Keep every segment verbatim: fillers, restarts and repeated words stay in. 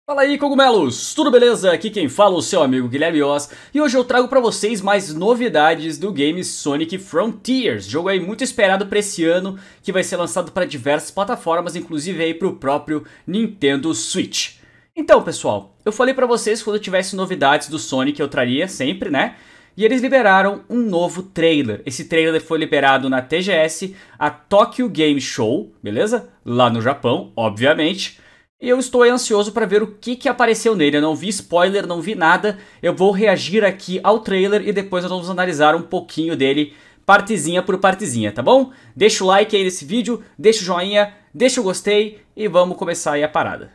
Fala aí, cogumelos! Tudo beleza? Aqui quem fala é o seu amigo Guilherme Oz e hoje eu trago pra vocês mais novidades do game Sonic Frontiers, jogo aí muito esperado pra esse ano, que vai ser lançado para diversas plataformas, inclusive aí pro próprio Nintendo Switch. Então, pessoal, eu falei pra vocês que quando eu tivesse novidades do Sonic eu traria sempre, né? E eles liberaram um novo trailer. Esse trailer foi liberado na T G S, a Tokyo Game Show, beleza? Lá no Japão, obviamente. E eu estou ansioso para ver o que, que apareceu nele. Eu não vi spoiler, não vi nada. Eu vou reagir aqui ao trailer e depois nós vamos analisar um pouquinho dele, partezinha por partezinha, tá bom? Deixa o like aí nesse vídeo, deixa o joinha, deixa o gostei e vamos começar aí a parada.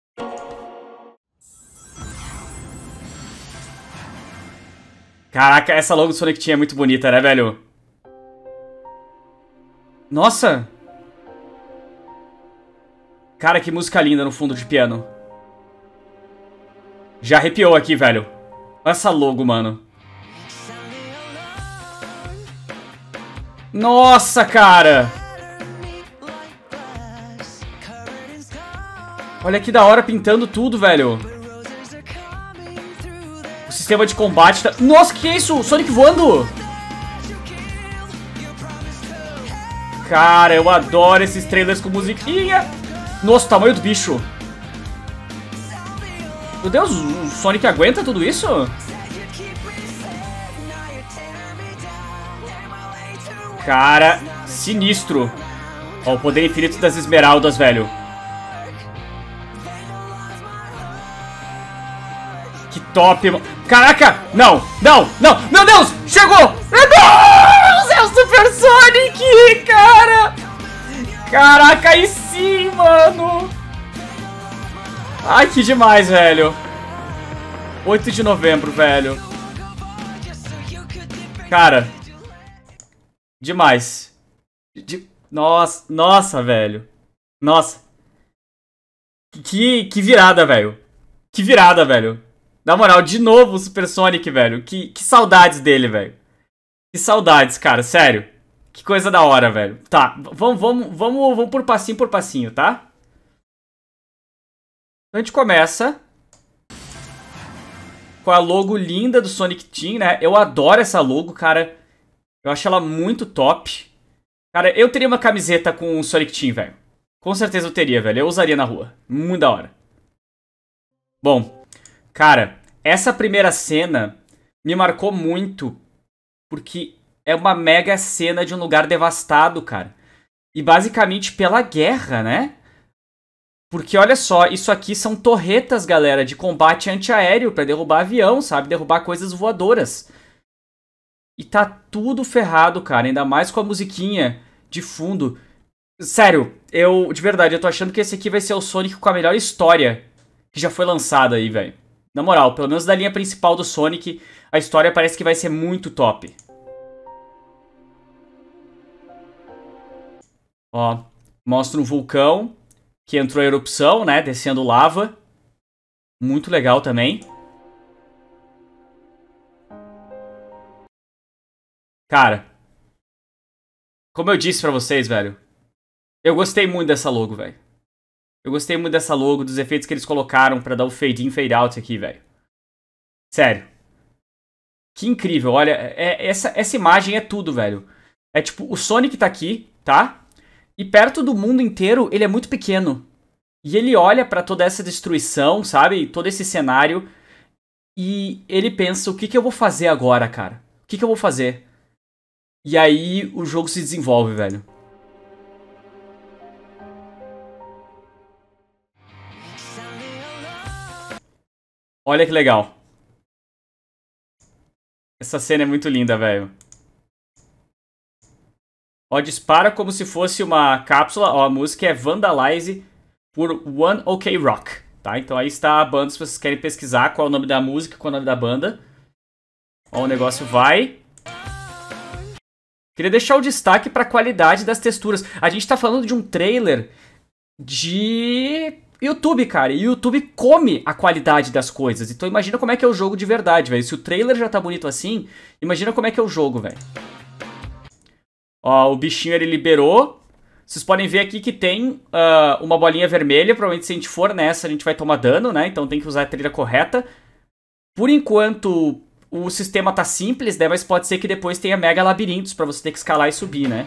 Caraca, essa logo do Sonic Team é muito bonita, né, velho? Nossa! Cara, que música linda no fundo de piano. Já arrepiou aqui, velho. Olha essa logo, mano. Nossa, cara! Olha que da hora pintando tudo, velho. O sistema de combate tá... Nossa, que é isso? Sonic voando! Cara, eu adoro esses trailers com musiquinha. Nossa, o tamanho do bicho. Meu Deus, o Sonic aguenta tudo isso? Cara, sinistro. Ó, o poder infinito das esmeraldas, velho. Que top, mano. Caraca, não, não, não, meu Deus, chegou. Meu Deus, é o Super Sonic, cara. Caraca, aí sim, mano. Ai, que demais, velho. oito de novembro, velho. Cara. Demais. De... Nossa, nossa, velho. Nossa. Que, que virada, velho. Que virada, velho. Na moral, de novo o Super Sonic, velho. Que, que saudades dele, velho. Que saudades, cara, sério. Que coisa da hora, velho. Tá, vamos, vamos, vamos, vamos por passinho por passinho, tá? A gente começa com a logo linda do Sonic Team, né? Eu adoro essa logo, cara. Eu acho ela muito top. Cara, eu teria uma camiseta com o Sonic Team, velho. Com certeza eu teria, velho. Eu usaria na rua. Muito da hora. Bom, cara, essa primeira cena me marcou muito porque... é uma mega cena de um lugar devastado, cara. E basicamente pela guerra, né? Porque olha só, isso aqui são torretas, galera, de combate antiaéreo pra derrubar avião, sabe? Derrubar coisas voadoras. E tá tudo ferrado, cara. Ainda mais com a musiquinha de fundo. Sério, eu, de verdade, eu tô achando que esse aqui vai ser o Sonic com a melhor história que já foi lançada aí, velho. Na moral, pelo menos da linha principal do Sonic, a história parece que vai ser muito top. Ó, mostra um vulcão que entrou em erupção, né? Descendo lava. Muito legal também. Cara, como eu disse pra vocês, velho, eu gostei muito dessa logo, velho. Eu gostei muito dessa logo, dos efeitos que eles colocaram pra dar o fade in, fade out aqui, velho. Sério. Que incrível, olha, é, essa, essa imagem é tudo, velho. É tipo, o Sonic tá aqui, tá? E perto do mundo inteiro, ele é muito pequeno. E ele olha pra toda essa destruição, sabe? Todo esse cenário. E ele pensa, o que que eu vou fazer agora, cara? O que que eu vou fazer? E aí o jogo se desenvolve, velho. Olha que legal. Essa cena é muito linda, velho. Ó, dispara como se fosse uma cápsula. Ó, a música é Vandalize por One Ok Rock, tá? Então aí está a banda, se vocês querem pesquisar qual é o nome da música, qual é o nome da banda. Ó, o negócio vai. Queria deixar o destaque para a qualidade das texturas. A gente tá falando de um trailer de YouTube, cara. E o YouTube come a qualidade das coisas. Então imagina como é que é o jogo de verdade, velho. Se o trailer já tá bonito assim, imagina como é que é o jogo, velho. Ó, o bichinho ele liberou Vocês podem ver aqui que tem uh, uma bolinha vermelha. Provavelmente se a gente for nessa, a gente vai tomar dano, né? Então tem que usar a trilha correta. Por enquanto, o sistema tá simples, né? Mas pode ser que depois tenha mega labirintos pra você ter que escalar e subir, né?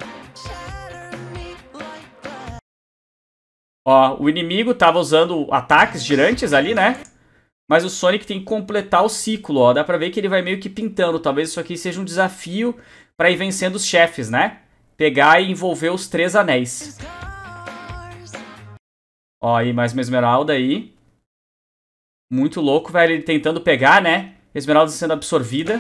Ó, o inimigo tava usando ataques girantes ali, né? Mas o Sonic tem que completar o ciclo, ó. Dá pra ver que ele vai meio que pintando. Talvez isso aqui seja um desafio pra ir vencendo os chefes, né? Pegar e envolver os três anéis. Ó, aí mais uma esmeralda aí. Muito louco, velho. Ele tentando pegar, né? Esmeralda sendo absorvida.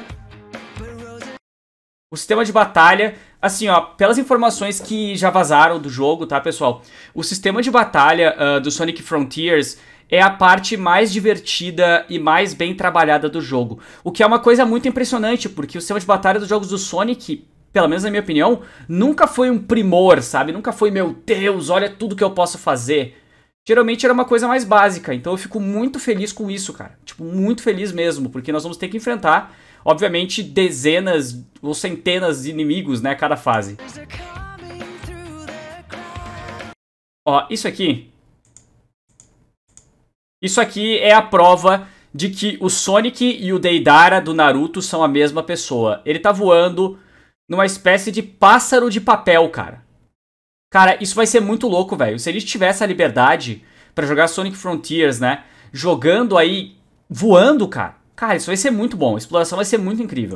O sistema de batalha... Assim, ó, pelas informações que já vazaram do jogo, tá, pessoal? O sistema de batalha uh, do Sonic Frontiers é a parte mais divertida e mais bem trabalhada do jogo. O que é uma coisa muito impressionante, porque o sistema de batalha dos jogos do Sonic, pelo menos na minha opinião, nunca foi um primor, sabe? Nunca foi, meu Deus, olha tudo que eu posso fazer. Geralmente era uma coisa mais básica, então eu fico muito feliz com isso, cara. Tipo, muito feliz mesmo, porque nós vamos ter que enfrentar, obviamente, dezenas ou centenas de inimigos, né, cada fase. Ó, isso aqui... Isso aqui é a prova de que o Sonic e o Deidara do Naruto são a mesma pessoa. Ele tá voando numa espécie de pássaro de papel, cara. Cara, isso vai ser muito louco, velho. Se ele tivesse a liberdade pra jogar Sonic Frontiers, né? Jogando aí, voando, cara. Cara, isso vai ser muito bom. A exploração vai ser muito incrível.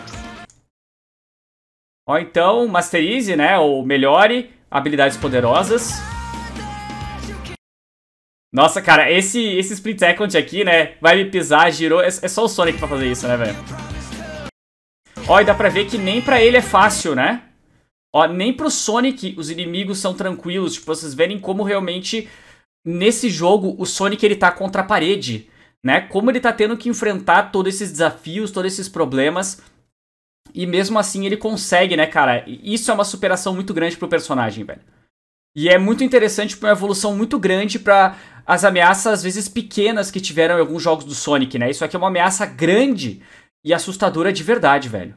Ó, então, masterize, né? Ou melhore habilidades poderosas. Nossa, cara, esse, esse split second aqui, né? Vai me pisar, girou. É, é só o Sonic pra fazer isso, né, velho? Ó, e dá pra ver que nem pra ele é fácil, né? Ó, nem pro Sonic os inimigos são tranquilos. Tipo, vocês verem como realmente nesse jogo o Sonic ele tá contra a parede, né? Como ele tá tendo que enfrentar todos esses desafios, todos esses problemas. E mesmo assim ele consegue, né, cara? Isso é uma superação muito grande pro personagem, velho. E é muito interessante, uma evolução muito grande pra as ameaças, às vezes, pequenas que tiveram em alguns jogos do Sonic, né? Isso aqui é uma ameaça grande e assustadora de verdade, velho.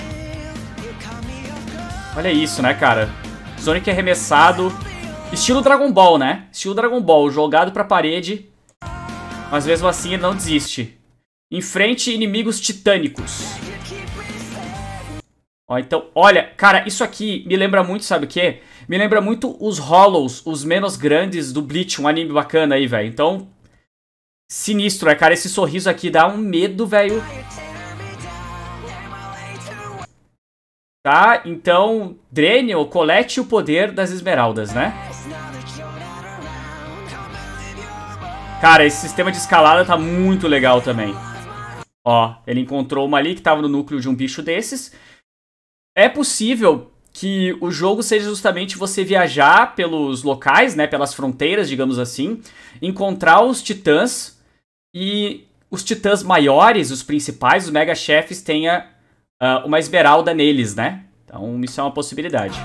Olha isso, né, cara? Sonic arremessado. Estilo Dragon Ball, né? Estilo Dragon Ball, jogado pra parede. Mas mesmo assim ele não desiste. Enfrente inimigos titânicos. Ó, então, olha, cara, isso aqui me lembra muito, sabe o quê? Me lembra muito os Hollows, os menos grandes do Bleach, um anime bacana aí, velho. Então, sinistro, né, cara? Esse sorriso aqui dá um medo, velho. Tá, então, Dreniel, colete o poder das esmeraldas, né? Cara, esse sistema de escalada tá muito legal também. Ó, ele encontrou uma ali que tava no núcleo de um bicho desses. É possível que o jogo seja justamente você viajar pelos locais, né, pelas fronteiras, digamos assim, encontrar os titãs e os titãs maiores, os principais, os mega chefes, tenha uh, uma esmeralda neles, né? Então isso é uma possibilidade.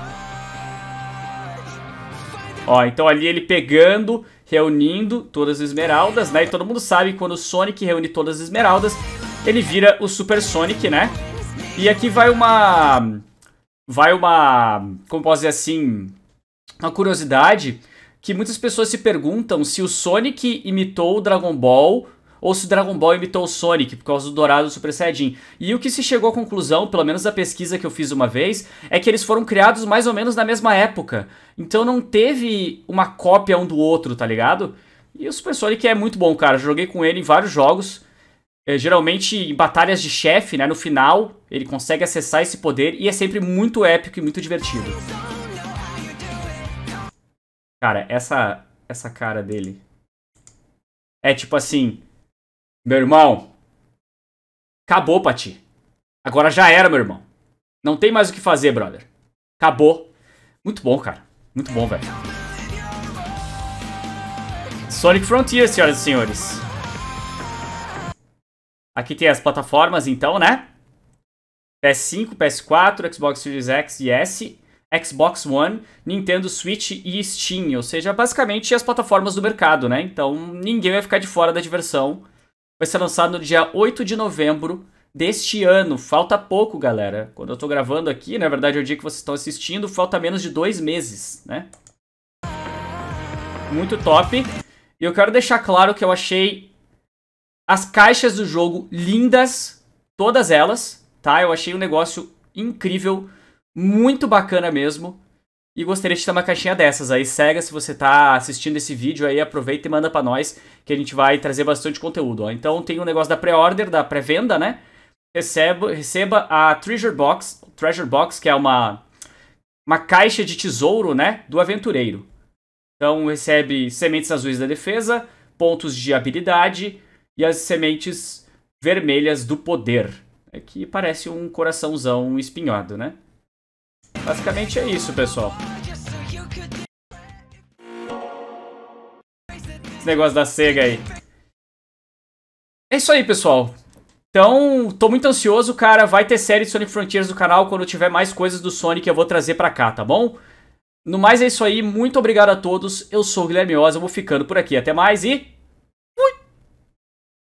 Ó, então ali ele pegando, reunindo todas as esmeraldas, né? E todo mundo sabe que quando o Sonic reúne todas as esmeraldas, ele vira o Super Sonic, né? E aqui vai uma... Vai uma... Como posso dizer assim... Uma curiosidade que muitas pessoas se perguntam se o Sonic imitou o Dragon Ball ou se o Dragon Ball imitou o Sonic por causa do Dourado do Super Saiyajin. E o que se chegou à conclusão, pelo menos da pesquisa que eu fiz uma vez, é que eles foram criados mais ou menos na mesma época. Então não teve uma cópia um do outro, tá ligado? E o Super Sonic é muito bom, cara. Eu joguei com ele em vários jogos. É, geralmente em batalhas de chefe, né? No final, ele consegue acessar esse poder e é sempre muito épico e muito divertido. Cara, essa, essa cara dele... É tipo assim... Meu irmão... Acabou pra ti. Agora já era, meu irmão. Não tem mais o que fazer, brother. Acabou. Muito bom, cara. Muito bom, velho. Sonic Frontiers, senhoras e senhores. Aqui tem as plataformas, então, né? P S cinco, P S quatro, Xbox Series X e S, Xbox One, Nintendo Switch e Steam. Ou seja, basicamente as plataformas do mercado, né? Então, ninguém vai ficar de fora da diversão. Vai ser lançado no dia oito de novembro deste ano. Falta pouco, galera. Quando eu tô gravando aqui, na verdade é o dia que vocês estão assistindo, falta menos de dois meses, né? Muito top. E eu quero deixar claro que eu achei as caixas do jogo lindas, todas elas, tá? Eu achei um negócio incrível, muito bacana mesmo. E gostaria de ter uma caixinha dessas aí. Sega, se você tá assistindo esse vídeo aí, aproveita e manda pra nós, que a gente vai trazer bastante conteúdo, ó. Então tem o um negócio da pré-order, da pré-venda, né? Receba, receba a Treasure Box, Treasure Box, que é uma, uma caixa de tesouro, né? Do aventureiro. Então recebe sementes azuis da defesa, pontos de habilidade e as sementes vermelhas do poder. É que parece um coraçãozão espinhado, né? Basicamente é isso, pessoal. Esse negócio da Sega aí. É isso aí, pessoal. Então, tô muito ansioso, cara. Vai ter série de Sonic Frontiers no canal. Quando tiver mais coisas do Sonic, eu vou trazer pra cá, tá bom? No mais é isso aí. Muito obrigado a todos. Eu sou o Guilherme Oz. Eu vou ficando por aqui. Até mais e...